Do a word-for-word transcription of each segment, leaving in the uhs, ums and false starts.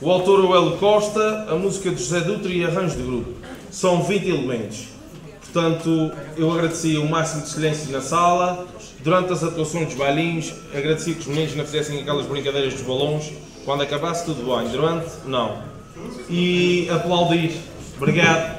O autor é o Hélio Costa, a música de José Dutra e arranjo de grupo. São vinte elementos. Portanto, eu agradecia o máximo de silêncio na sala. Durante as atuações dos bailinhos, agradecia que os meninos não fizessem aquelas brincadeiras dos balões. Quando acabasse, tudo bem. Durante, não. E aplaudir. Obrigado.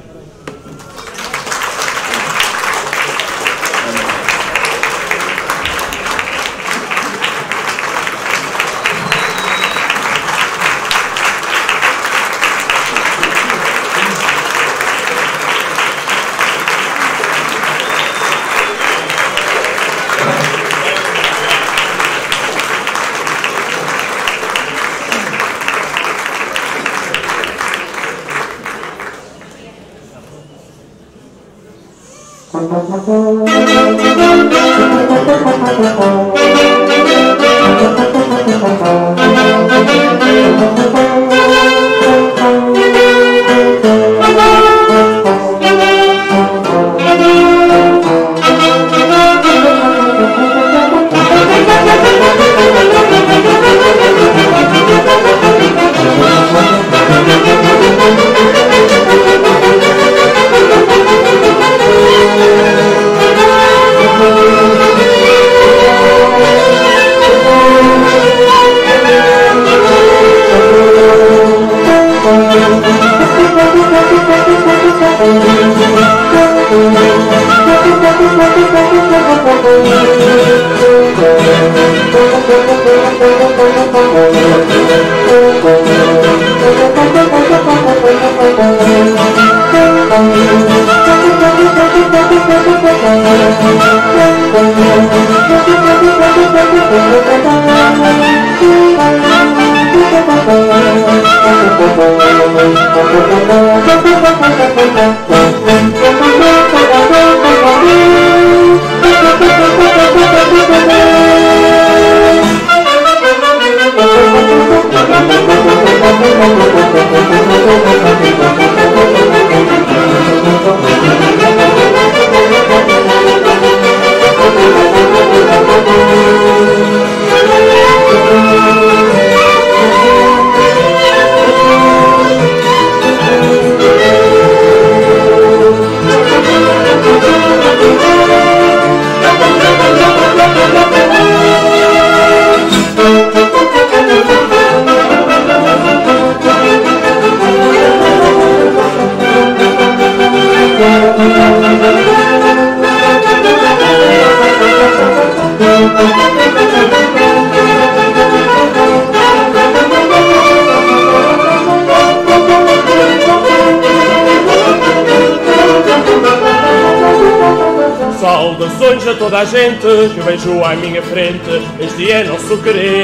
Saudações a toda a gente que vejo à minha frente, este é nosso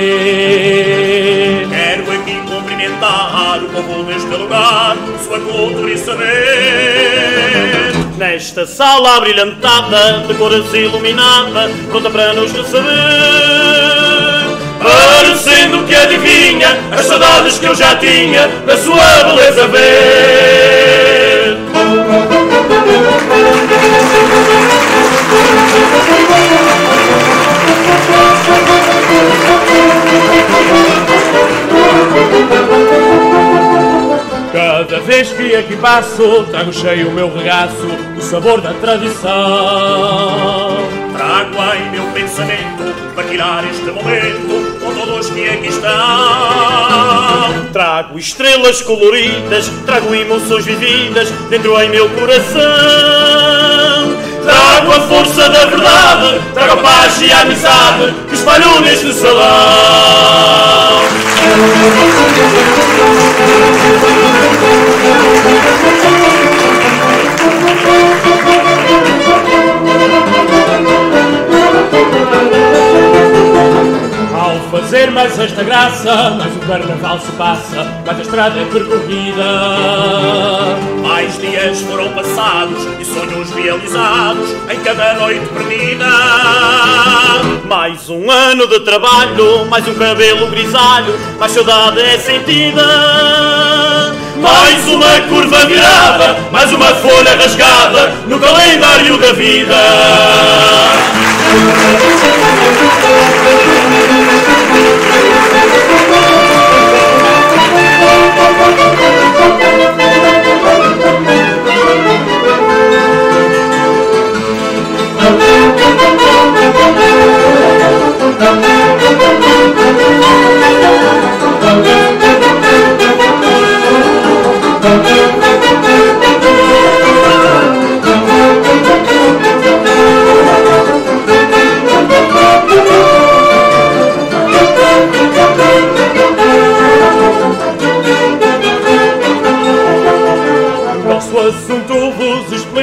querer. Quero aqui cumprimentar o povo deste lugar, sua cultura e saber. Nesta sala abrilhantada, de cores iluminada, pronta para nos receber, parecendo que adivinha as saudades que eu já tinha da sua beleza ver. Cada vez que aqui passo, trago cheio o meu regaço, o sabor da tradição. Trago em meu pensamento, partilhar este momento com todos que aqui estão. Trago estrelas coloridas, trago emoções vividas dentro em meu coração. Trago a força da verdade, trago a paz e a amizade que espalho neste salão. Ao fazer mais esta graça, mais o carnaval se passa, mais a estrada é percorrida. Mais dias foram passados e sonhos realizados em cada noite perdida. Mais um ano de trabalho, mais um cabelo grisalho, mais saudade é sentida. Mais uma curva virada, mais uma folha rasgada no calendário da vida.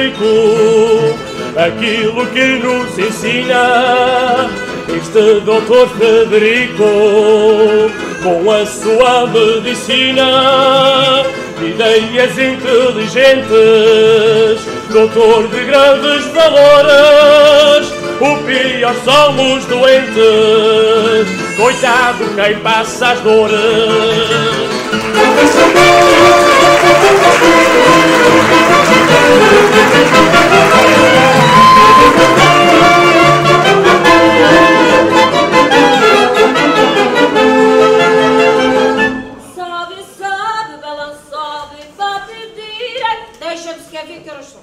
Frederico, aquilo que nos ensina este doutor Frederico, com a sua medicina, ideias inteligentes, doutor de grandes valores, o pior são os doentes, coitado quem passa as dores. Sobe, sobe, balançobe, bate direito. Deixa-me sequer ver que horas são.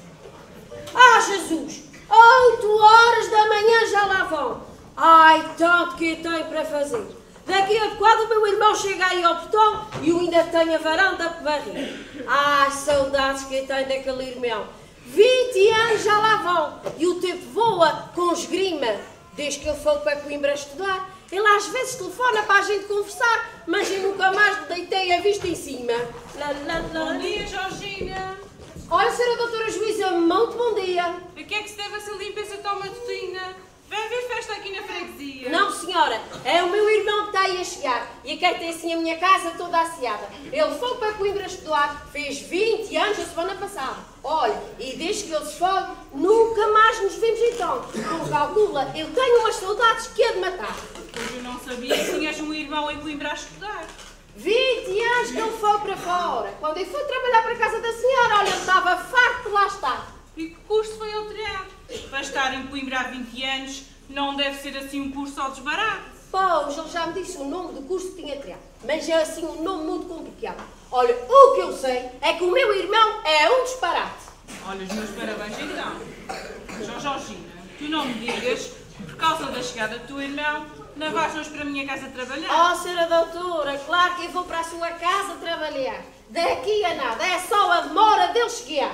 Ah, Jesus! Oito horas da manhã já lá vão. Ai, tanto que tenho para fazer. Daqui a bocado o meu irmão chega aí ao portão e eu ainda tenho a varanda para barrir. Ai, saudades que tenho daquele irmão. vinte anos já lá vão e o tempo voa com esgrima. Desde que ele foi para Coimbra estudar, ele às vezes telefona para a gente conversar, mas eu nunca mais deitei a vista em cima. Lá, lá, lá. Bom dia, Georgina. Olha, senhora doutora Juíza, muito bom dia. A que é que se deve essa limpeza tão matutina? Vai haver festa aqui na freguesia. Não, senhora, é o meu irmão que está aí a chegar e quer ter assim a minha casa toda asseada. Ele foi para Coimbra estudar, fez vinte anos a semana passada. Olha, e desde que ele se foi, nunca mais nos vimos então. Como calcula, eu tenho umas saudades que é de matar. Eu não sabia que tinhas um irmão em Coimbra a estudar. vinte anos que ele foi para fora. Quando ele foi trabalhar para a casa da senhora, olha, ele estava farto de lá estar. E que curso foi ele tirar? Para estar em Coimbra há vinte anos, não deve ser assim um curso ao desbarato. Pois, ele já me disse o nome do curso que tinha tirado, mas é assim um nome muito complicado. Olha, o que eu sei é que o meu irmão é um disparate. Olha, os meus parabéns então. João Georgina, tu não me digas, por causa da chegada do teu irmão, não vais hoje para a minha casa trabalhar? Oh, senhora doutora, claro que eu vou para a sua casa trabalhar. Daqui a nada, é só a demora dele chegar.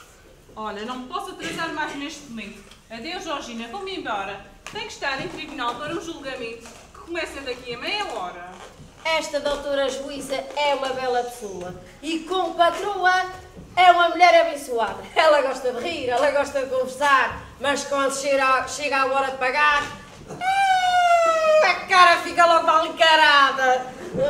Olha, não me posso atrasar mais neste momento. Adeus, Georgina, vou-me embora. Tenho que estar em tribunal para um julgamento que começa daqui a meia hora. Esta doutora Juíza é uma bela pessoa e, como patroa, é uma mulher abençoada. Ela gosta de rir, ela gosta de conversar, mas quando chega, chega a hora de pagar, a cara fica logo mal encarada.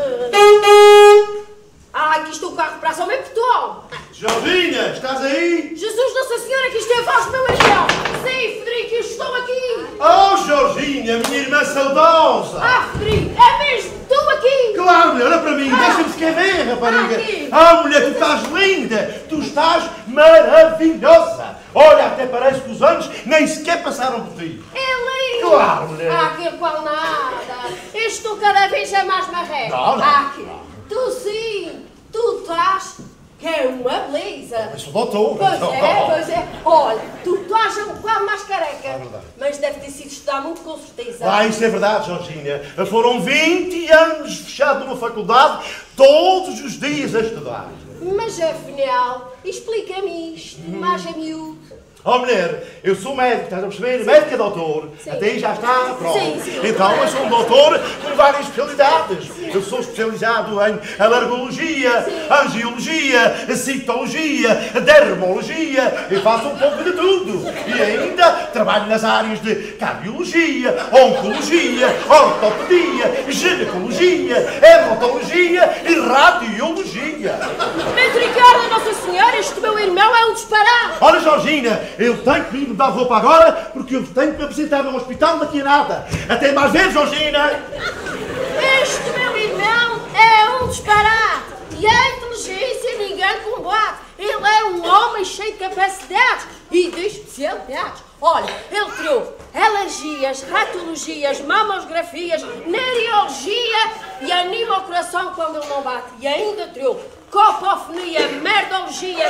Ai, que isto é o carro para São Portugal. Georgina, estás aí? Jesus Nossa Senhora, que isto é a voz do meu irmão. Sim, Frederico, eu estou aqui. Oh, Georgina, minha irmã saudosa. Ah, Frederico, é mesmo tu aqui? Claro, mulher, olha para mim, Ah. deixa-me sequer ver, rapariga. Aqui. Ah, mulher, tu estás linda, tu estás maravilhosa. Olha, até parece que os anos nem sequer passaram por ti. É lindo. Claro, mulher. Ah, que qual nada. Isto cada vez é mais marreco. Não, não. Ah, que... Tu sim, tu estás... Que é uma beleza. Mas sou doutor. Pois então. é, pois é. Olha, tu estás um bocado mais careca. É verdade. Mas deve ter sido estudar muito com certeza. Ah, isso é verdade, Georgina. Foram vinte anos fechado numa faculdade, todos os dias a estudar. Mas afinal, explica-me isto, mais a miúdo. Oh, mulher, eu sou médico, estás a perceber? Médico é doutor. Sim. Até aí já está, pronto. Sim, sim. Então, eu sou um doutor com várias especialidades. Eu sou especializado em alergologia, angiologia, citologia, dermologia. Eu faço um pouco de tudo. E ainda trabalho nas áreas de cardiologia, oncologia, ortopedia, ginecologia, hematologia e radiologia. Misericórdia, Nossa Senhora, este meu irmão é um disparate. Olha, Georgina, eu tenho que ir mudar de roupa agora porque eu tenho que me apresentar no hospital daqui a nada. Até mais ver, Georgina! Este meu irmão é um disparate. E a inteligência ninguém combate. Ele é um homem cheio de capacidades e de especialidades. Olha, ele criou alergias, ratologias, mamografias, neurologia e anima o coração quando ele não bate. E ainda criou copofonia, merdologia,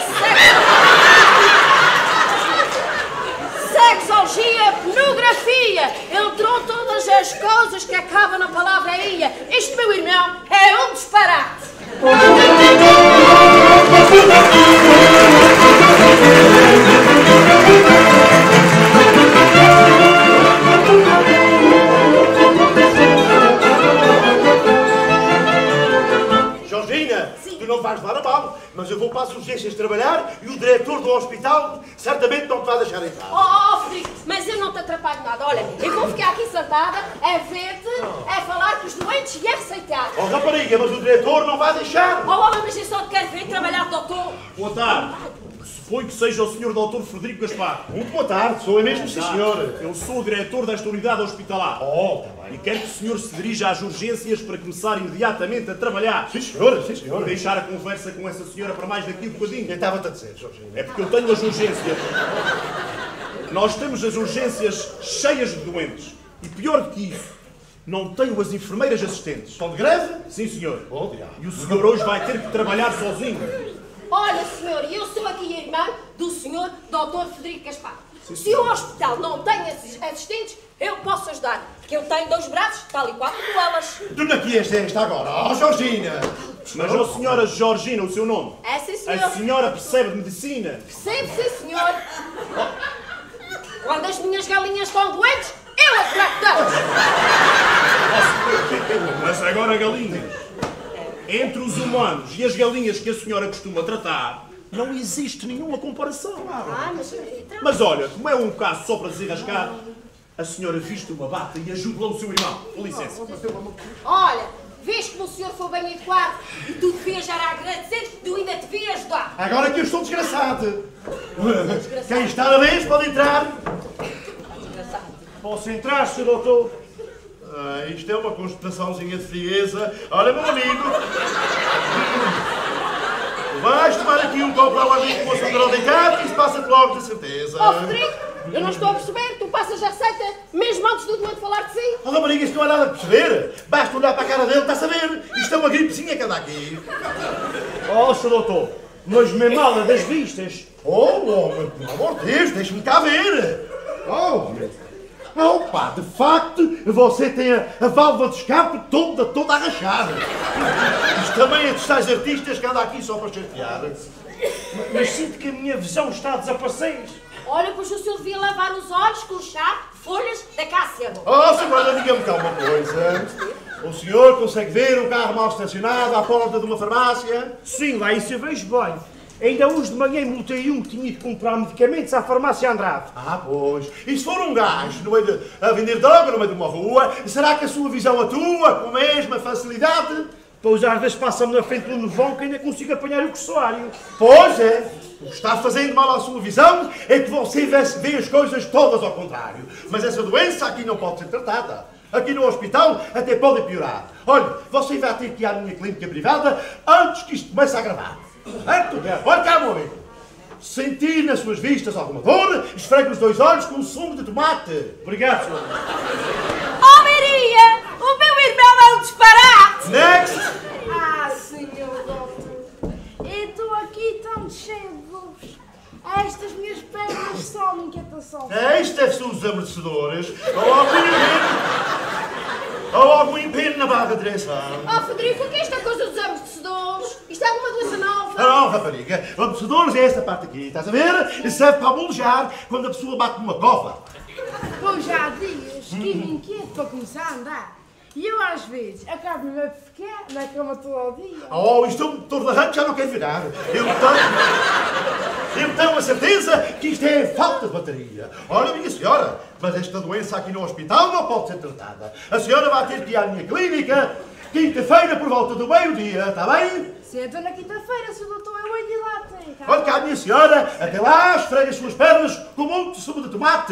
sexologia, pornografia. Ele trouxe todas as coisas que acabam na palavra ia. Este meu irmão é um disparate. Georgina, Jorginha, Sim. tu não vais levar a mal, mas eu vou para as urgências trabalhar e o diretor do hospital certamente não te vai deixar entrar. Oh, oh, Frederico, mas eu não te atrapalho nada. Olha, eu vou ficar aqui sentada a ver-te, a falar com os doentes e a receitar. Oh, rapariga, mas o diretor não vai deixar. Oh, homem, mas eu só te quero ver trabalhar, doutor. Boa tarde. Suponho que seja o senhor doutor Frederico Gaspar. Muito boa tarde, sou eu mesmo, sim, senhor. Eu sou o diretor desta unidade hospitalar. Oh, está bem. E quero que o senhor se dirija às urgências para começar imediatamente a trabalhar. Sim, senhor, sim, Vou senhor. deixar a conversa com essa senhora para mais daqui um bocadinho. Eu estava-te a dizer, Jorginho. É porque eu tenho as urgências. Nós temos as urgências cheias de doentes. E pior do que isso, não tenho as enfermeiras assistentes. Estão de greve? Sim, senhor. Oh, diabo. E o senhor hoje vai ter que trabalhar sozinho. Olha, senhor, eu sou aqui a irmã do senhor doutor Frederico Gaspar. Se o hospital não tem esses assistentes, eu posso ajudar, porque eu tenho dois braços, tal e qual como elas. Tu não aqui és esta agora, oh, Jorgina. Mas, ó senhora Georgina, o seu nome? É, sim, senhor. A senhora percebe de medicina? Percebe, sim, senhor. Quando as minhas galinhas estão doentes, eu as trato delas. Mas agora galinhas. Entre os humanos e as galinhas que a senhora costuma tratar, não existe nenhuma comparação. Ah, mas... Mas olha, como é um caso só para desenrascar, a senhora viste uma bata e ajude lá o seu irmão. Com licença. Olha, vês como o senhor foi bem educado e tu devias já agradecer, tu ainda te devias ajudar. Agora que eu estou desgraçado. Quem está na vez pode entrar. Posso entrar, senhor doutor? Ah, isto é uma constataçãozinha de frieza. Olha, meu amigo. Vais tomar aqui um copo de água amigo com açúcar deitado e isso passa-te logo, de certeza. Oh, Frederico, eu não estou a perceber, tu passas a receita mesmo antes do doente falar de si. Oh, rapariga, isto não há nada a perceber. Basta olhar para a cara dele, está a saber. Isto é uma gripezinha que anda aqui. Oh, senhor doutor, mas me mala das vistas. Oh, homem, pelo amor de Deus, deixe-me cá ver. Oh, oh, pá, de facto, você tem a, a válvula de escape toda, toda a rachar. Isto também é dos tais artistas que andam aqui só para chatear. Mas sinto que a minha visão está a desaparecer. Olha, pois o senhor devia lavar os olhos com chá, folhas da cássero. Oh, senhora, diga-me cá uma coisa. O senhor consegue ver um carro mal estacionado à porta de uma farmácia? Sim, lá isso eu vejo bem. Ainda hoje de manhã multei um que tinha de comprar medicamentos à farmácia Andrade. Ah, pois. E se for um gajo no meio de, a vender droga no meio de uma rua, será que a sua visão atua com a mesma facilidade? Pois às vezes passa-me na frente do nevão que ainda consigo apanhar o corsoário. Pois é. O que está fazendo mal à sua visão é que você vê, vê as coisas todas ao contrário. Mas essa doença aqui não pode ser tratada. Aqui no hospital até pode piorar. Olha, você vai ter que ir à minha clínica privada antes que isto comece a agravar. Certo? Olha cá, meu amigo. Sentir nas suas vistas alguma dor, esfregue os dois olhos com um sumo de tomate. Obrigado, senhor. Oh, Maria, o meu irmão é um disparate. Next! Ah, senhor doutor, eu estou aqui tão cheio de dores. Estas minhas pernas são uma inquietação. Este deve ser os amortecedores. Ou algum empenho. Ou algum empenho na barra de direção. Oh, Frederico, o que é esta coisa dos amortecedores? Isto é alguma doença nova? Não, rapariga. O amortecedores é esta parte aqui, estás a ver? Serve para molejar quando a pessoa bate numa cova. Pois já há dias que me inquieto para começar a andar. E eu às vezes acabo-me a ficar na cama todo o dia. Oh, isto é um motor de arranque, já não quero virar. Eu tenho... Eu tenho a certeza que isto é falta de bateria. Olha, minha senhora, mas esta doença aqui no hospital não pode ser tratada. A senhora vai ter que ir à minha clínica quinta-feira por volta do meio-dia, está bem? Se eu estou na quinta-feira, se o doutor eu hei de lá tem. Olha cá, minha senhora, até lá esfregue as suas pernas com muito sumo de tomate.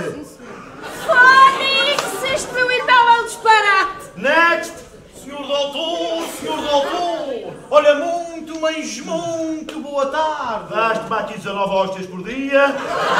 Fónix, este meu irmão é um disparate. Next! Senhor doutor, senhor doutor, olha, muito, mas muito boa tarde. Vais-te aqui dezanove hóstias por dia.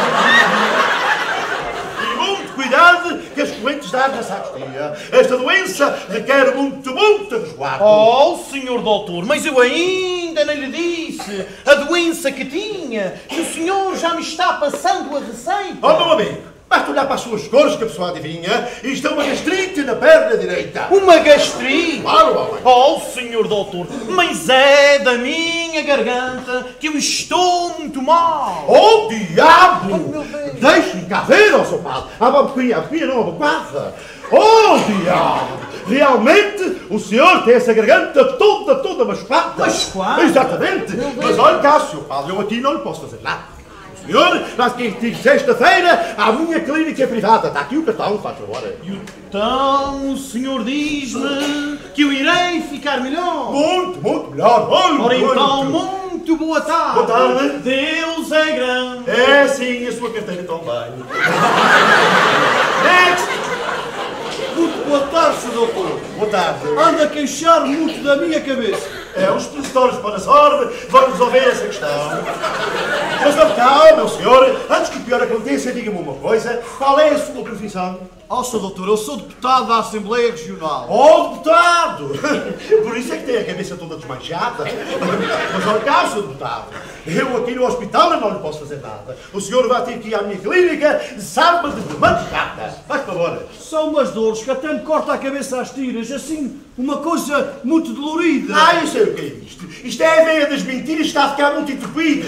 E muito cuidado que as correntes dão na sacristia. Esta doença requer muito, muito resguardo. Oh, senhor doutor, mas eu ainda não lhe disse a doença que tinha. E o senhor já me está passando a receita. Oh, meu amigo, basta olhar para as suas cores que a pessoa adivinha. Isto é uma gastrite na perna direita. Uma gastrite? Claro, homem. Oh, senhor doutor, mas é da minha garganta que eu estou muito mal. Oh, diabo! Deixe-me cá ver, ó seu padre. Ah, a boquinha, a boquinha não, a bocarra. Oh, diabo! realmente o senhor tem essa garganta toda, toda machucada. Machucada? Exatamente. Mas olha, Cássio, padre, eu aqui não lhe posso fazer nada. O senhor vai ter sexta-feira à minha clínica privada. Está aqui o cartão, faz favor. Então o senhor diz-me que eu irei ficar melhor. Muito, muito melhor. Muito, Ora então, muito. muito boa tarde. Boa tarde. Deus é grande. É sim, a sua carteira também. Next! Muito boa tarde, senhor doutor. Boa tarde. Anda a queixar muito da minha cabeça. É, os expositores para a sorte vão resolver essa questão. Mas não, calma, meu senhor. Antes que o pior aconteça, diga-me uma coisa. Qual é a sua profissão? Oh, senhor doutor, eu sou deputado da Assembleia Regional. Oh, deputado! Por isso é que tem a cabeça toda desmanchada. Mas olha cá, senhor deputado. Eu aqui no hospital não lhe posso fazer nada. O senhor vai ter que ir à minha clínica sábado de madrugada. Faz favor. São umas dores que até me corta a cabeça às tiras, assim, uma coisa muito dolorida. Ah, eu sei o que é isto. Isto é a veia das mentiras que está a ficar muito entupida.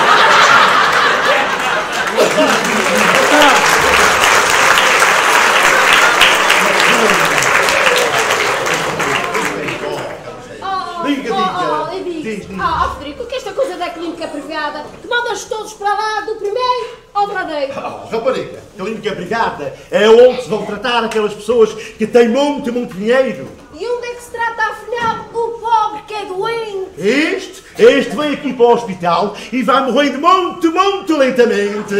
Diga, Oh, oh, diga. diga. Diz, diz. Ah, oh, Frederico, o que é esta coisa da clínica privada? Que mandas todos para lá, do primeiro ao derradeiro. Oh, rapariga, clínica privada é onde se vão tratar aquelas pessoas que têm muito, muito dinheiro. E onde é que se trata, afinal, o pobre que é doente? Este, este vem aqui para o hospital e vai morrendo muito, muito lentamente.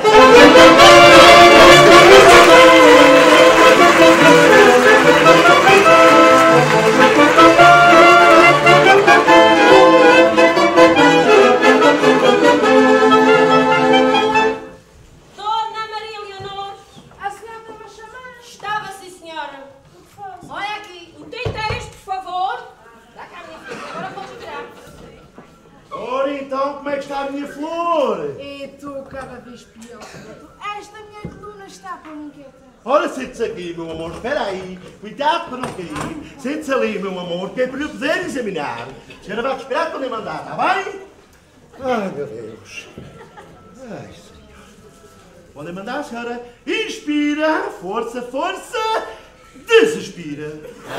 Dona Maria Leonor. A senhora estava a chamar? Estava, sim, senhora. O que faz? Olha aqui, o tinteiros, por favor. Dá cá a minha filha, agora vou retirar. Ora então, como é que está a minha flor? E tu cada vez pior. Esta minha coluna está para inquieta. Ora, sente-se aqui, meu amor, espera aí. Cuidado para não cair. Sente-se ali, meu amor, que é para eu poder examinar. A senhora vai esperar para eu mandar, está bem? Ai, meu Deus. Ai, Senhor. Podem mandar, senhora. Inspira, força, força. Desespira.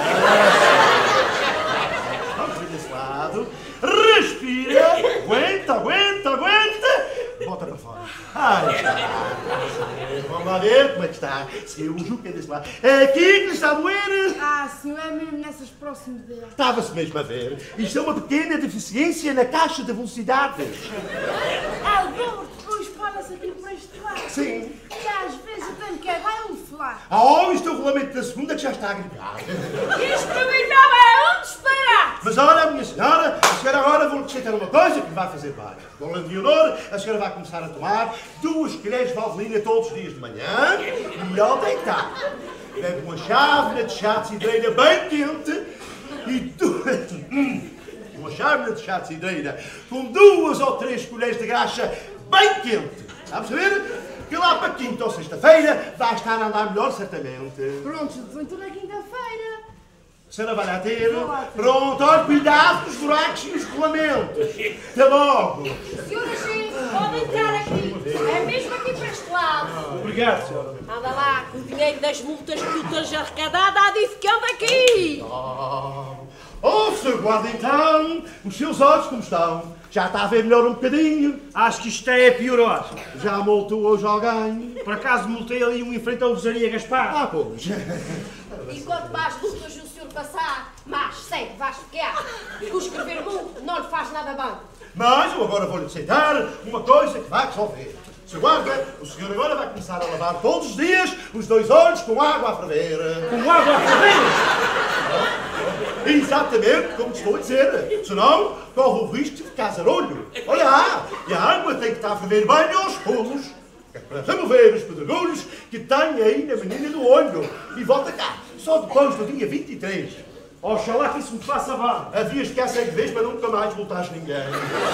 Vamos ver desse lado. Respira. Aguenta, aguenta, aguenta. Bota para fora. Ai, está. Vamos lá ver como é que está. Se eu julgo que é desse lado. É aqui que lhe está a doer. Ah, senhor, é mesmo nessas próximas deles. Estava-se mesmo a ver. Isto é uma pequena deficiência na caixa de velocidades. Ah, o dobro depois fala-se aqui por este lado. Sim. E às vezes eu tenho que agarrar um falar. Oh, isto é o regulamento da segunda que já está a gritar. Isto para mim não é um disparate. Mas olha, minha senhora, a senhora agora vou-lhe acrescentar uma coisa que lhe vai fazer bem. Dona Leonor, a senhora vai começar a tomar duas colheres de valvelina todos os dias de manhã e ao deitar. Bebe uma chávena de chá de cidreira bem quente e duas... uma chávena de chá de cidreira com duas ou três colheres de graxa bem quente. Está a perceber? Que lá para quinta ou sexta-feira vai estar a andar melhor, certamente. Pronto, então na quinta-feira. A senhora vai lá ter. Vou lá ter. Pronto, olha, cuidado com os buracos e os rolamentos. Até logo. Senhora Chico, pode entrar aqui. É mesmo aqui para este lado. Obrigado, senhora. Anda lá, com o dinheiro das multas que tu tens arrecadado, há de que anda aqui. Oh, oh, senhor guarda então, os seus olhos como estão? Já está a ver melhor um bocadinho? Acho que isto é a piorar. Já multou hoje alguém? Por acaso multei ali um em frente ao Rosaria Gaspar. Ah, pois. E quanto mais lutas o senhor passar, mais segue, vais ficar. O escrever muito não lhe faz nada bem. Mas eu agora vou-lhe aceitar uma coisa que vai resolver. Senhor guarda, o senhor agora vai começar a lavar todos os dias os dois olhos com água a ferver. Com água a ferver? Exatamente como te estou a dizer. Senão, corre o risco de ficar zarolho. Olha lá, e a água tem que estar a ferver bem aos pulos. É para remover os pedregulhos que tem aí na menina do olho. E volta cá, só depois do dia vinte e três. Oxalá que isso me faça bem. Havias que essa de vez para nunca mais voltares ninguém.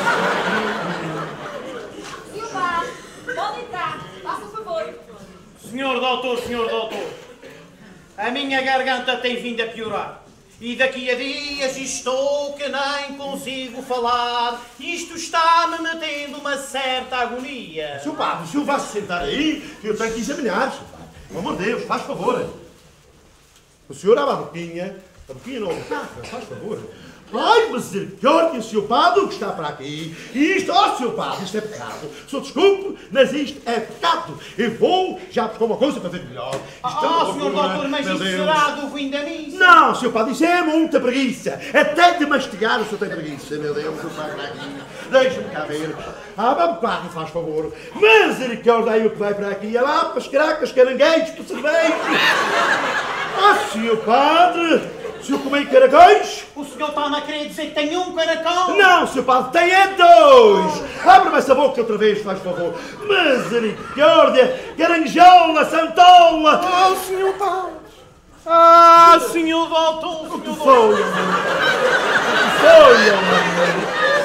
Senhor Bar, pode entrar, faça favor. Senhor doutor, senhor doutor, a minha garganta tem vindo a piorar. E daqui a dias estou que nem consigo falar. Isto está-me metendo uma certa agonia. Senhor padre, o senhor vai se sentar aí que eu tenho que examinar, senhor padre. Pelo amor de Deus, faz favor. O senhor abre a boquinha, a boquinha não, faz favor. Ai, misericórdia, senhor Padre, o que está para aqui? Isto, ó, senhor Padre, isto é pecado. Só desculpe, mas isto é pecado. Eu vou já buscar uma coisa para ver melhor. Isto Ah, é uma senhor loucura, doutor, mas meu isso Deus. será do fim da missa? Não, senhor Padre, isso é muita preguiça. Até de mastigar o senhor tem preguiça, meu Deus, o senhor está para aqui. Deixa-me cá ver. Abra o carro, faz favor. Misericórdia, aí o que vai para aqui. É lá para as caracas, caranguejos, para cerveja. Ah, senhor Padre. O senhor comeu caracóis? O senhor está a querer dizer que tem um caracol? Não, senhor Padre, tem é dois! Abre-me essa boca outra vez, faz favor. Misericórdia! Caranjola, santola! Oh, senhor Padre! Ah, senhor doutor! O que foi, homem? O que foi, homem?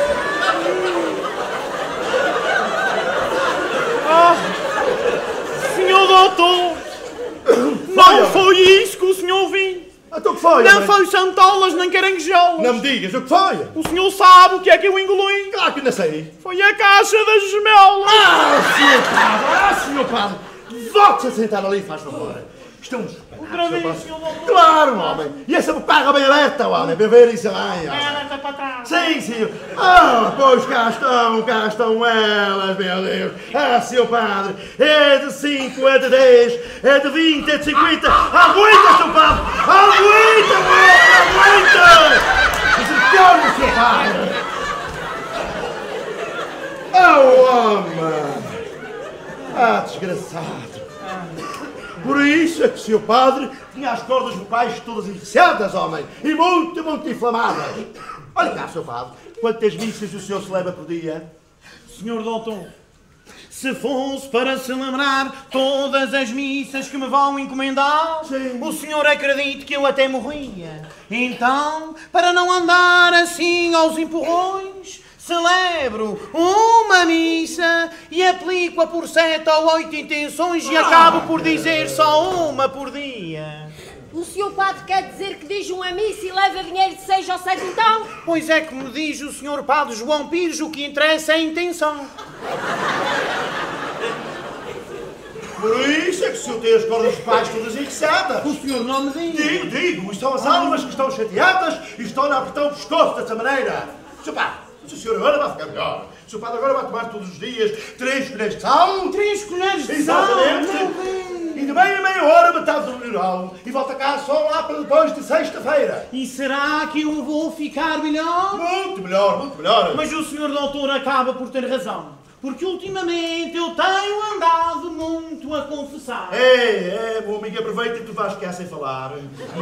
Ah, senhor doutor! Não foi isso que o senhor viu! Então o que foi, Não homem? foi santolas nem caranguejolas! Não me digas, o que foi? O senhor sabe o que é que eu engoli? Claro que não sei. Foi a caixa das gemelas! Ah, senhor Padre! Ah, senhor Padre! Volte-se a sentar ali, faz favor. Estamos... Outra vez, senhor doutor! Claro, homem! E essa boca bem aberta, homem, para ver isso bem, homem. Ela está para trás! Sim, sim. Ah, pois cá estão, cá estão elas, meu Deus. Ah, senhor Padre, é de cinco, é de dez, é de vinte, é de cinquenta. Aguenta, senhor Padre! Aguenta, homem, aguenta! Misericórdia, senhor Padre! Ah, homem! Ah, desgraçado! Por isso é que o senhor Padre tinha as cordas vocais todas encerradas, homem, e muito, muito inflamadas. Olha cá, senhor Padre, quantas missas o senhor celebra por dia? Senhor doutor, se fosse para celebrar todas as missas que me vão encomendar, Sim. o senhor acredita que eu até morria. Então, para não andar assim aos empurrões, celebro uma missa e aplico-a por sete ou oito intenções e acabo por dizer só uma por dia. O senhor Padre quer dizer que diz uma missa e leva dinheiro de seis ou sete então? Pois é, como diz o senhor Padre João Pires, o que interessa é a intenção. Por isso é que o senhor tem as cordas vocais todas encerradas. O senhor não me diz. Digo, digo, isto são as almas que estão chateadas e estão a apertar o pescoço dessa maneira. Senhor Padre, o senhor agora vai ficar melhor. O senhor Padre agora vai tomar todos os dias três colheres de sal. Três colheres de sal? Exatamente. E de meia a meia hora metade do mineral. E volta cá só lá para depois de sexta-feira. E será que eu vou ficar melhor? Muito melhor, muito melhor. Mas o senhor doutor acaba por ter razão. Porque ultimamente eu tenho andado muito a confessar. É, é, meu amigo, aproveita que tu vais ficar sem falar.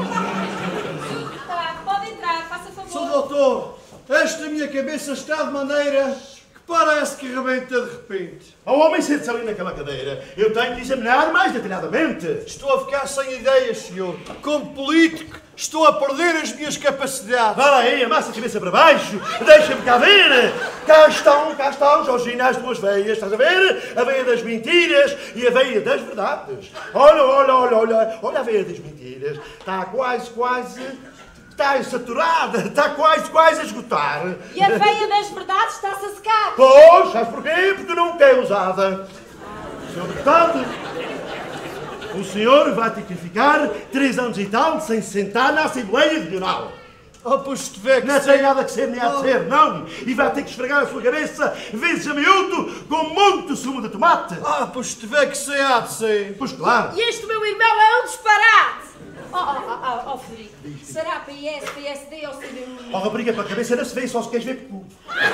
Tá, pode entrar, faça favor. Sou doutor, esta minha cabeça está de maneira que parece que rebenta de repente. Ao homem sente-se ali naquela cadeira. Eu tenho de examinar mais detalhadamente. Estou a ficar sem ideias, senhor. Como político, estou a perder as minhas capacidades. Vá lá aí, amassa a cabeça para baixo. Deixa-me cá ver. Cá estão, cá estão, Jorginho, as duas veias. Estás a ver? A veia das mentiras e a veia das verdades. Olha, olha, olha, olha. Olha a veia das mentiras. Está quase, quase... Está saturada. Está quase, quase a esgotar. E a veia das verdades está-se a secar. Pois, sabes porquê? Porque nunca é usada. senhor Deputado, o senhor vai ter que ficar três anos e tal sem se sentar na Assembleia Regional. Oh, pois se tiver que Não ser... tem nada que ser, nem há de ser, não. E vai ter que esfregar a sua cabeça vezes a miúdo com muito sumo de tomate. Ah, pois se tiver que ser, há de ser. Pois claro. E este meu irmão é um disparate. Oh, oh, oh, oh, oh Frederico, será P S, P S D ou C D U? Oh, rapariga, para a cabeça não se vê, só se queres ver pecu.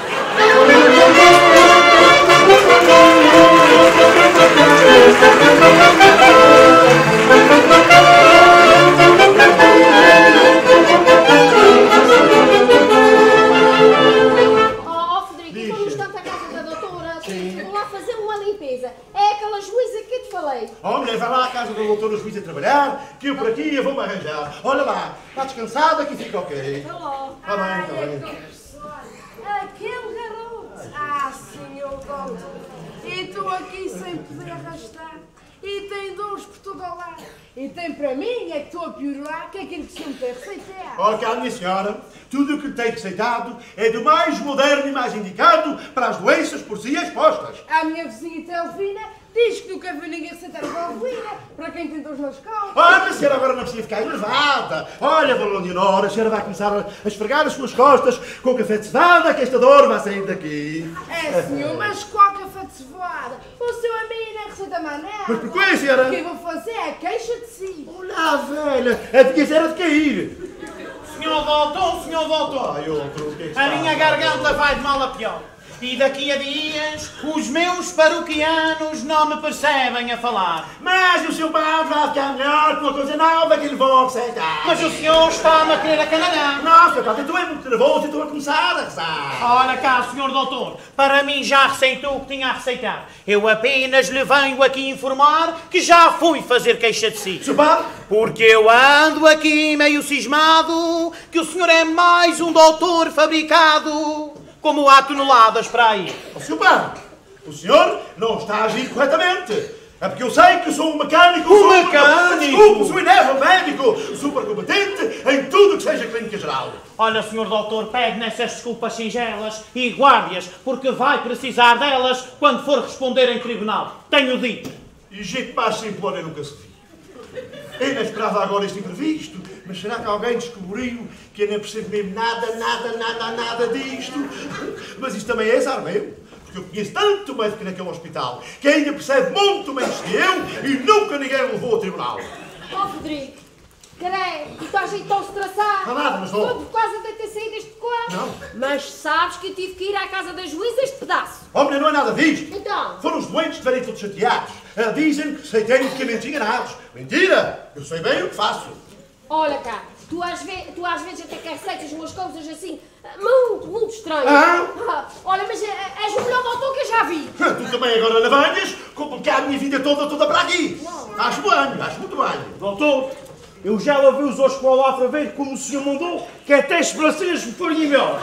Oh, oh Frederico, como está a casa da doutora? Vou lá fazer uma limpeza. É aquela juíza que eu te falei. Oh, mulher, vai lá à casa do doutor Juiz a trabalhar, que eu por aqui eu vou-me arranjar. Olha lá, está descansada que fica ok. Falou. Está bem, está bem. Aquele garoto. Ah, senhor doutor. E estou aqui sem poder arrastar. E tem dores por todo o lado. E tem para mim é que estou a piorar que aquilo que se me tem receitado. Olha cá, minha senhora, tudo o que lhe tem receitado é do mais moderno e mais indicado para as doenças por si expostas. A minha vizinha Telvina Diz que nunca viu ninguém receitar a valvina para quem tem dores nas costas. Olha, a senhora agora não precisa ficar enervada. Olha, dona Leonora, a senhora vai começar a esfregar as suas costas com o café de cevada, que esta dor vai sair daqui. É, senhor, mas qual café de cevada? O seu amigo não receita mais nada. Mas porquê, senhora? O que eu vou fazer é queixa de si. Olha, velha, a de era de cair. Senhor doutor, senhor doutor, Ai, outro, o que é que a está? minha garganta vai de mal a pior. E daqui a dias, os meus paroquianos não me percebem a falar. Mas o seu padre vai ficar melhor com uma coisa nova que lhe vou aceitar. Mas o senhor está-me a querer acanalhar. Não, seu padre, eu estou muito nervoso e estou a começar a rezar. Olha cá, senhor doutor, para mim já receitou o que tinha a receitar. Eu apenas lhe venho aqui informar que já fui fazer queixa de si. Seu padre? Porque eu ando aqui meio cismado que o senhor é mais um doutor fabricado, como há toneladas para aí. Oh, seu padre, o senhor não está a agir corretamente. É porque eu sei que sou um mecânico. Um super, mecânico? Desculpe, sou inervo médico, super competente em tudo que seja clínica geral. Olha, senhor doutor, pegue nessas desculpas singelas e guarde-as, porque vai precisar delas quando for responder em tribunal. Tenho dito. E jeito mais simplório nunca se viu. Eu não esperava agora este imprevisto, mas será que alguém descobriu que eu não percebo mesmo nada, nada, nada, nada disto? Mas isto também é azar meu, porque eu conheço tanto médico naquele hospital que ainda percebe muito menos que eu e nunca ninguém o levou ao tribunal. Ó, oh, Frederico, creio, tu estás aí tão estressado. Não há nada, mas não. Foi por causa de ter saído deste quadro. Não. Mas sabes que eu tive que ir à casa da juíza este pedaço. Homem, não é nada disto. Então? Foram os doentes que estiverem todos chateados. Ah, dizem que aceitei medicamentos enganados. Mentira! Eu sei bem o que faço. Olha cá, tu às, ve tu às vezes até que receitas umas coisas assim, muito, muito estranhas. Ah? Ah, olha, mas é, és o melhor doutor que eu já vi. Tu também agora não venhas complicar a minha vida toda, toda para aqui. Não. Acho bem, acho muito bem. Doutor, eu já ouvi os outros para lá para ver como o senhor mandou, que até as sobrancelhas me forem embora.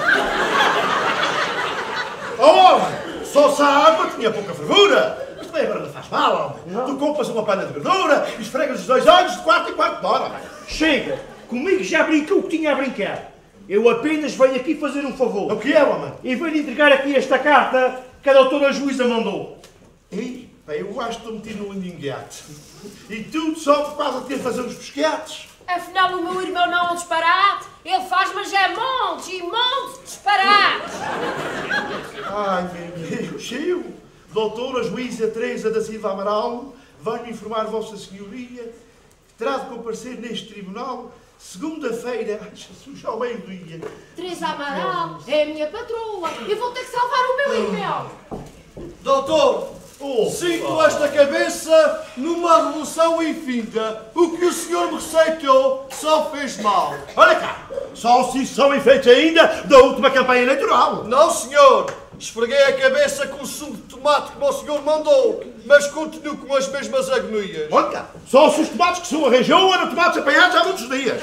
Oh, homem, só se a água tinha pouca fervura. Mas também agora não faz mal, homem. Não. Tu compras uma pana de gordura e esfregas os dois olhos de quarto em quarto de hora, homem. Chega, comigo já brincou o que tinha a brincar. Eu apenas venho aqui fazer um favor. O que é, homem? E venho entregar aqui esta carta que a doutora juíza mandou. Ei, pá, eu acho que estou metido no linguete. E tudo só por causa de ter de fazer uns pesquetes. Afinal, o meu irmão não é um disparate. Ele faz, mas é montes e montes de disparates. Ai, meu Deus, eu, doutora juíza Teresa da Silva Amaral, venho informar Vossa Senhoria que terá de comparecer neste tribunal segunda-feira, Jesus, ao meio-dia. Teresa Amaral é a minha patroa. Eu vou ter que salvar o meu irmão. Doutor, Oh, sinto esta cabeça numa revolução infinita. O que o senhor me receitou só fez mal. olha cá, só se isso são efeitos ainda da última campanha eleitoral. Não, senhor. Esfreguei a cabeça com o sumo de tomate como o senhor mandou, mas continuo com as mesmas agonias. Olha cá, só se os tomates que se arranjou eram tomates apanhados há muitos dias.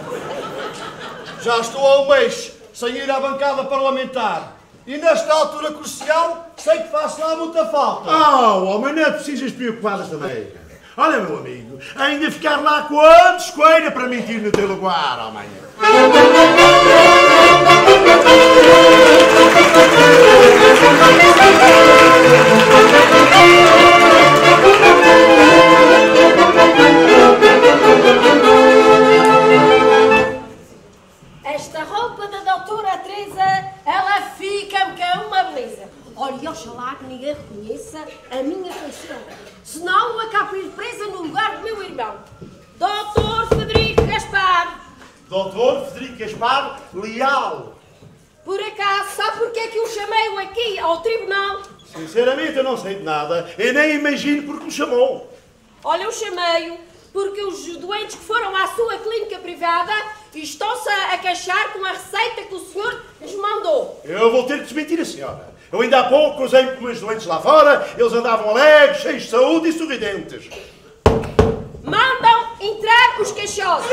Já estou há um mês sem ir à bancada parlamentar. E nesta altura crucial, sei que faço lá muita falta. Ah, oh, homem, não é preciso as preocupadas também. Olha, meu amigo, ainda ficar lá com a descoeira para mentir no teu lugar, homem. Esta roupa da doutora Teresa, ela fica-me que é uma beleza. Olha, e oxalá que ninguém reconheça a minha feição. Senão eu acabo ir presa no lugar do meu irmão. doutor Frederico Gaspar. doutor Frederico Gaspar Leal. Por acaso, sabe porque é que eu chamei-o aqui ao tribunal? Sinceramente, eu não sei de nada. Eu nem imagino porque me chamou. Olha, eu chamei-o porque os doentes que foram à sua clínica privada estão-se a queixar com a receita que o senhor lhes mandou. Eu vou ter que desmentir a senhora. Eu ainda há pouco cruzei-me com meus doentes lá fora, eles andavam alegres, cheios de saúde e sorridentes. Mandam entrar os queixosos.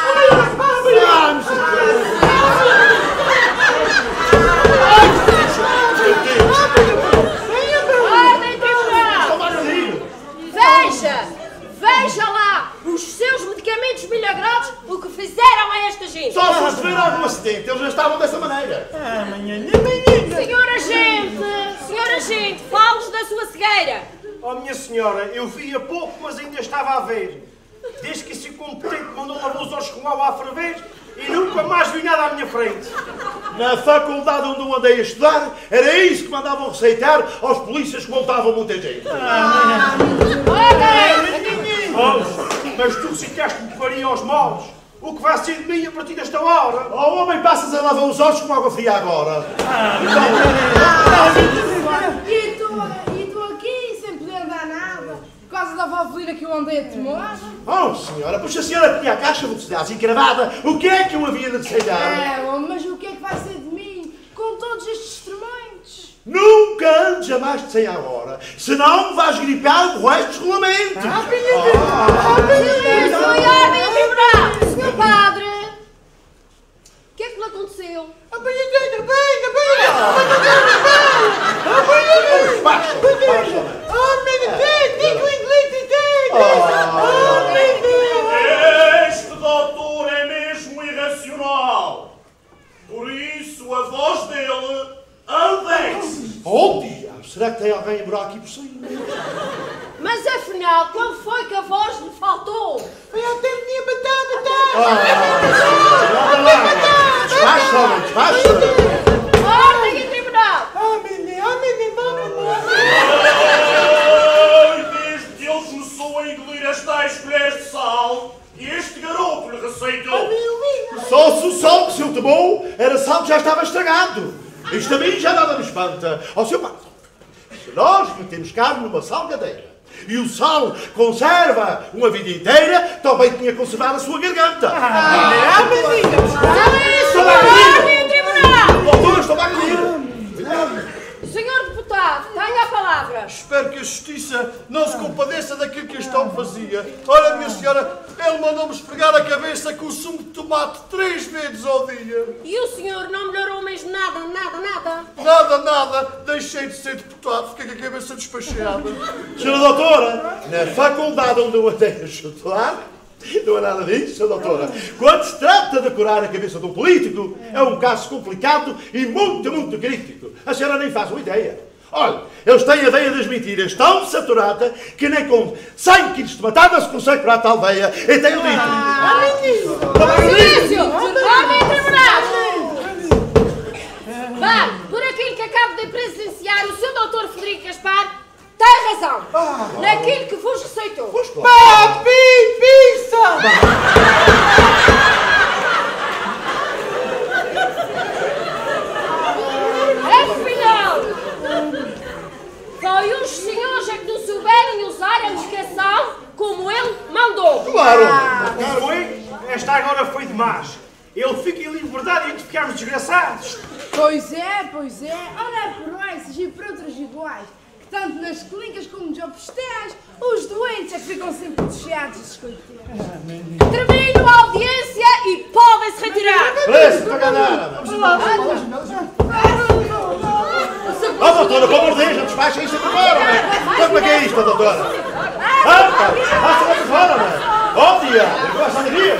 Ordem, tribunal! Veja, veja lá os seus medicamentos milagrosos, o que fizeram a esta gente. Só se sofreram algum acidente, eles já estavam dessa maneira. Senhor agente, senhor agente, fale-nos da sua cegueira. Oh, minha senhora, eu vi há pouco, mas ainda estava a ver. Desde que esse incompetente mandou lavar os ossos com água a ferver e nunca mais vi nada à minha frente. Na faculdade onde eu andei a estudar, era isso que mandavam receitar aos polícias que voltavam muita gente. Ah, oh, mas tu recitaste-me farinha aos moles. O que vai ser de mim a partir desta hora? Oh, homem, passas a lavar os ossos com água fria agora. Ah, e, tu, e tu aqui, sem poder andar nada, por causa da valvolina que eu andei a tomar? Oh, senhora, pois se a senhora tinha a caixa de cidades encravada, o que é que eu havia de aceitar? É, mas o que é que vai ser de mim com todos estes instrumentos? Nunca andes a mais de cem agora, senão vais gripar o resto dos regulamentos. Ah, ah, senhor padre, o que é que lhe aconteceu? A banheira, bem, bem, a banheira, baixa, baixa. Oh, meu Deus, digo inglês, Este doutor é mesmo irracional. Por isso, a voz dele ande-se. Oh, diabo, será que tem alguém a morar aqui por cima? Mas afinal, quando foi que a voz lhe faltou? Foi até minha batata, Ah, despacha, homem, despacha. Ordem em tribunal! Oh, menino, oh, menino, Desde que ele começou a engolir as tais colheres de sal, e este garoto lhe receitou. Só se o sal que se ele tomou era sal que já estava estragado. Isto a mim já nada me espanta. Ó, seu padre, se nós metemos carne numa salgadeira e o sal conserva uma vida inteira, também tinha conservado a sua garganta. Ah, menina, Ordem em tribunal! Doutora, estou a agredir. Senhor deputado, tenha a palavra. Espero que a justiça não se compadeça daquilo que este homem fazia. Olha, minha senhora, ele mandou-me esfregar a cabeça com o sumo de tomate três vezes ao dia. E o senhor não melhorou mesmo nada, nada, nada? Nada, nada, deixei de ser deputado, fiquei com a cabeça despachada. Senhora doutora, na faculdade onde eu andei a estudar, não é nada disso, senhora doutora. Quando se trata de curar a cabeça de um político, é um caso complicado e muito, muito crítico. A senhora nem faz uma ideia. Olha, eles têm a veia das mentiras tão saturada que nem com cem quilos de batata se consegue curar a tal veia. E tem o litro. Ah, silêncio! Ordem em tribunal! Vá, por aquilo que acabo de presenciar, o seu doutor Frederico Gaspar tem razão. Naquilo que vos receitou. papi, pizza! Afinal, foi os senhores é que não souberem usar a medicação como ele mandou. Claro. Ah, foi? Esta agora foi demais. Ele fica em liberdade e a gente ficamos desgraçados. Pois é, pois é. Olha por esses e por outros iguais. Que tanto nas clínicas como nos hospitais, os doentes é que ficam sempre desfiados esses coiteiros. Termino a audiência e podem-se retirar. Parece para ganhar. Oh, doutora, pelo amor de Deus, não despacha isto para fora, não é? Como é que é isto, doutora? Ah, passa para fora, não é? Oh, diabo, eu gosto de alegria,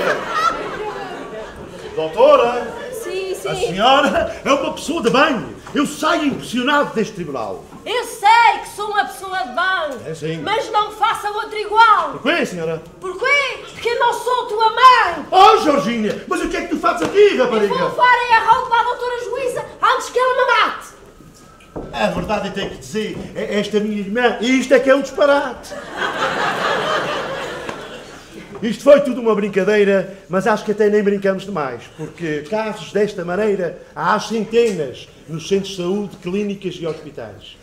doutora, Sim, sim. a senhora é uma pessoa de bem. Eu saio impressionado deste tribunal. Eu sei que sou uma pessoa de bem, É sim. mas não faça outro igual. Porquê, senhora? Porquê? Porque eu não sou tua mãe. Oh, Jorginha, mas o que é que tu fazes aqui, rapariga? Vou levarem a roupa à doutora juíza antes que ela me mate. A verdade, eu tenho que dizer, é esta minha irmã, e isto é que é um disparate. Isto foi tudo uma brincadeira, mas acho que até nem brincamos demais, porque casos desta maneira há às centenas nos centros de saúde, clínicas e hospitais.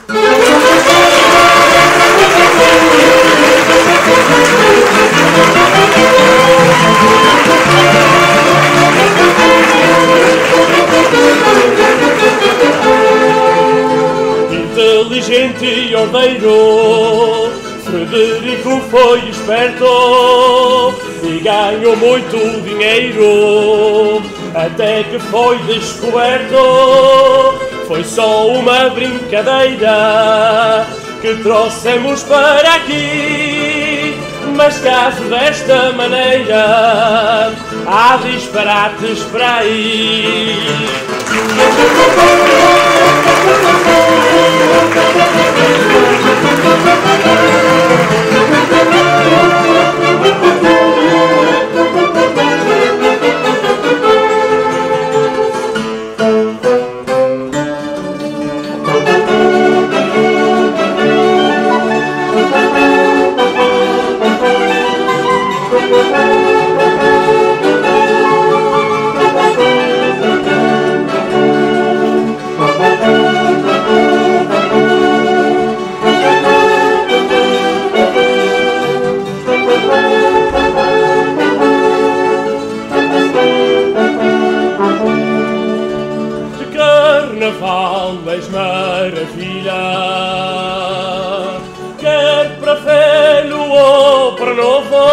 Inteligente e ordeiro, Frederico foi esperto e ganhou muito dinheiro, até que foi descoberto. Foi só uma brincadeira que trouxemos para aqui, mas caso desta maneira há disparates para aí. maravilha, quer para velho ou para novo,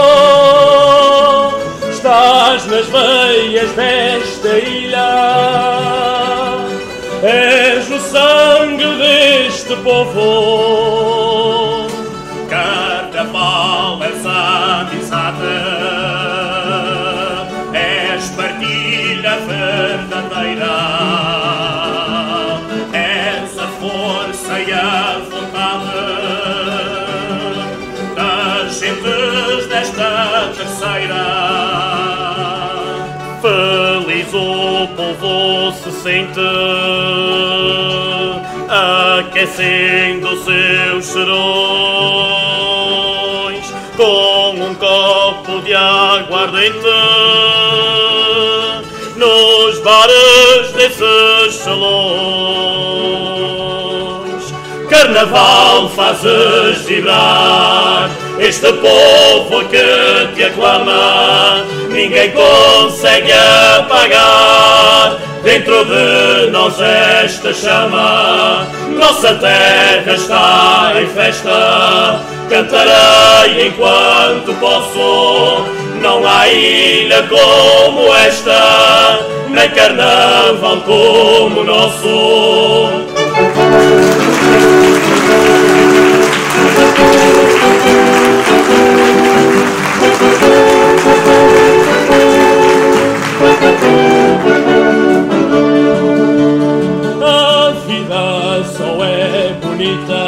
estás nas veias desta ilha, és o sangue deste povo. Carnaval és amizade, és partilha verdadeira, és a força e a vontade das gentes desta terceira. Feliz o povo se sente, aquecendo seus serões com um copo de aguardente nos bares desses salões. Carnaval fazes vibrar este povo que te aclama, ninguém consegue apagar dentro de nós esta chama. Nossa terra está em festa, cantarei enquanto posso. Não há ilha como esta, nem carnaval como o nosso. A vida só é bonita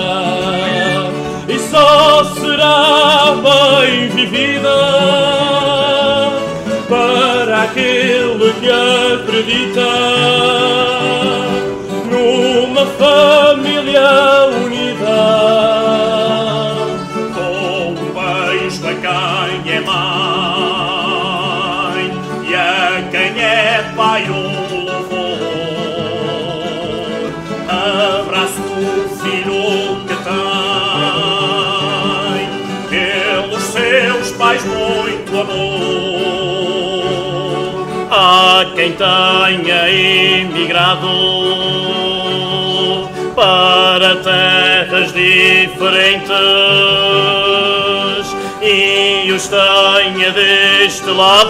e só será bem vivida para aquele que acredita numa família unida. Com um beijo a quem é mãe e a quem é pai um louvor, abraço o filho que tem pelos seus pais muito amor. Há quem tenha emigrado para terras diferentes e os tenha deste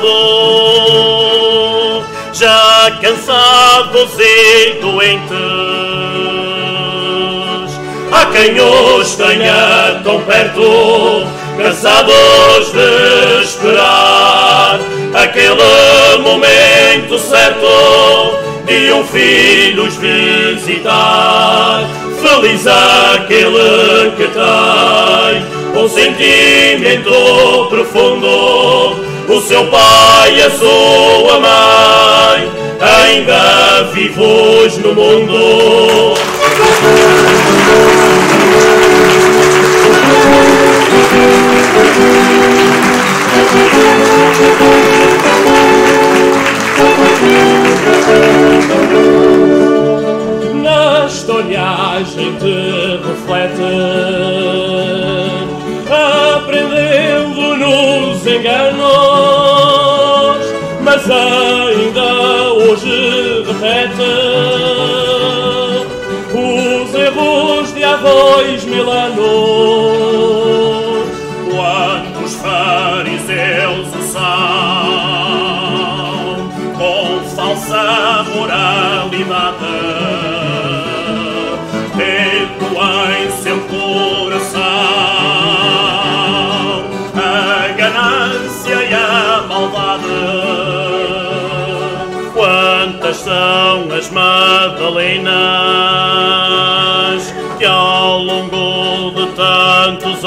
lado já cansados e doentes. Há quem os tenha tão perto, cansados de esperar aquele momento certo de um filho os visitar. Feliz aquele que tem um sentimento profundo, o seu pai e a sua mãe ainda vivos no mundo. Na história a gente reflete, aprendendo nos enganos, mas ainda hoje repete os erros de há dois mil anos. Quantos fariseus o são, com falsa moralidade, tendo em seu coração a ganância e a maldade. Quantas são as Madalenas que ao longo de tantos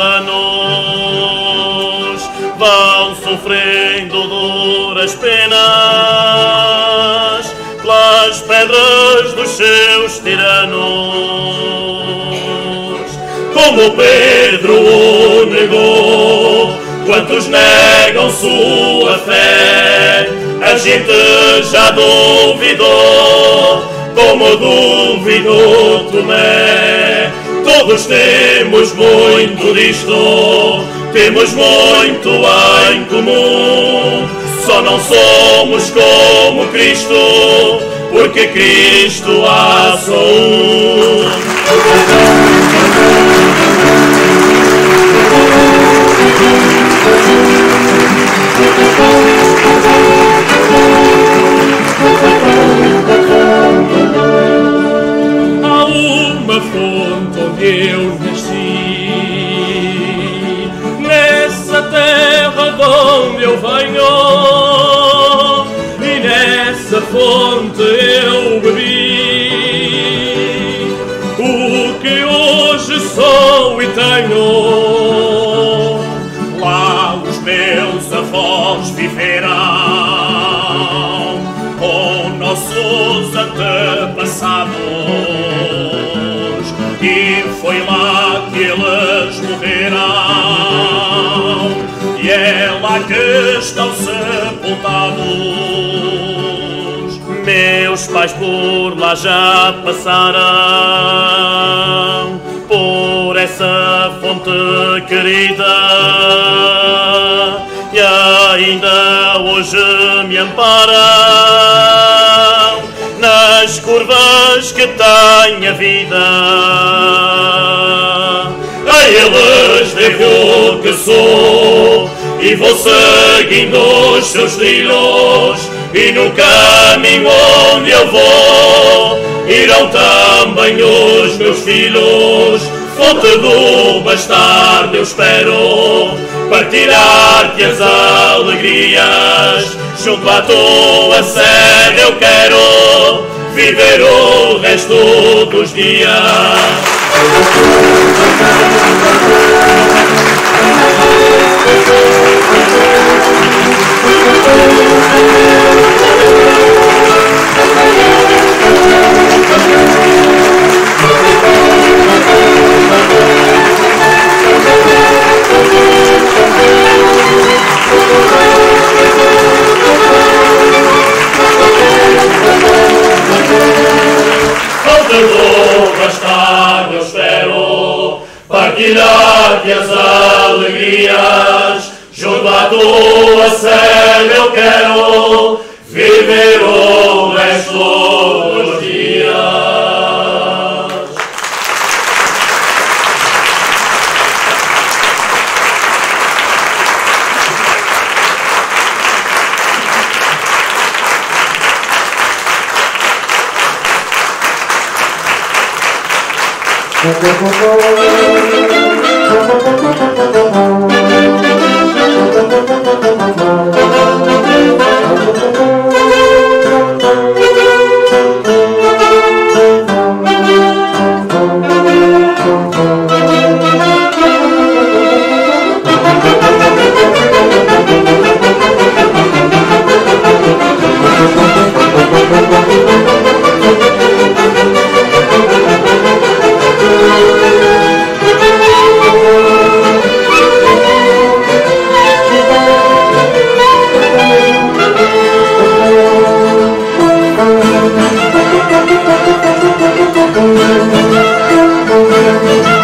anos vão sofrendo duras penas pelas pedras dos seus tiranos. Como Pedro o negou, quantos negam sua fé, a gente já duvidou, como duvidou Tomé. Todos temos muito disto, temos muito em comum, só só não somos como Cristo, porque Cristo há só um. Há uma fonte onde eu nasci, nessa terra de onde eu venho, e nessa fonte eu bebi o que hoje sou e tenho. Lá os meus avós viveram com nossos antepassados, e foi lá que eles morreram, e é lá que estão sepultados. Meus pais por lá já passaram, por essa fonte querida, e ainda hoje me amparam nas curvas que tem a vida. A eles devo o que sou, e vou seguindo os seus trilhos, e no caminho onde eu vou irão também os meus filhos. Fonte do bastardo eu espero, partilhar-te as alegrias. Junto à tua sede eu quero viver o resto dos dias. Onde vou bastar, eu espero partilhar-te as alegrias. Junto à tua sede eu quero viver o resto dos dias. Thank you.